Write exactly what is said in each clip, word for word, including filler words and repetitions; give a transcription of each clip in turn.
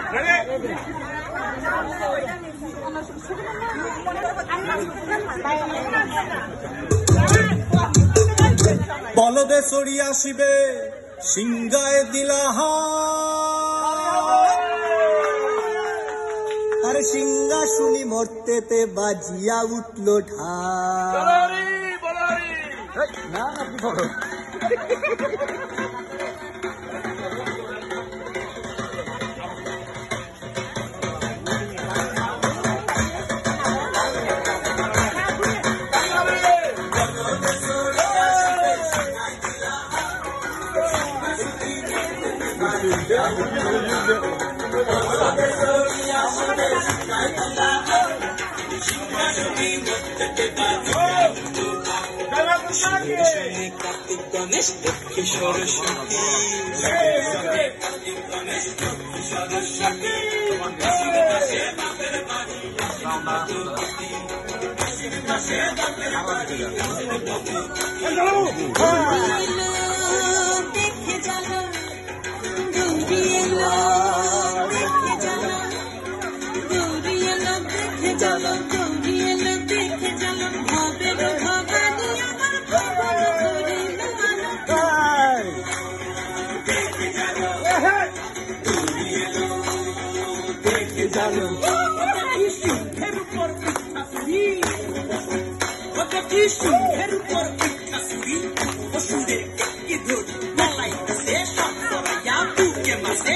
বলদে সরিয়া শিবে সিংহায় দিলাহা আরে সিংহাসুনি মর্তেতে বাজিয়া উঠল ঢা না আপনি বলো কার্তিক গণেশ লক্ষ্মী সরস্বতী কার্তিক গণেশ লক্ষ্মী সরস্বতী দেখে জানো গৌরী এলো দেখে জানো গৌরী এলো দেখে জানো গৌরী এলো দেখে জানো ভবের ভবানী আমার ভবন করিল দেখে জানো গৌরী এলো দেখে জানো সিংহের উপর পিঠাসুরি সিংহের উপর পিঠাসুরি বসুরে কি ধরি মলাইতেছে সব সরাইয়া বুকে মাসে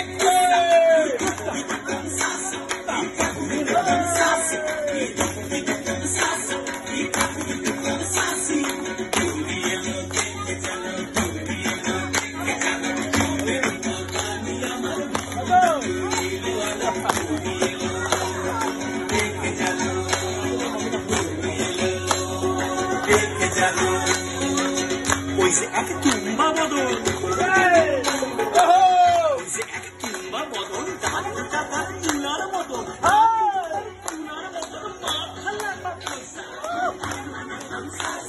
ওই যে এক তুম্বা মদন ওই যে এক তুম্বা মদন তার দুটা তার তুলার মদন তুলার মদন মা খালা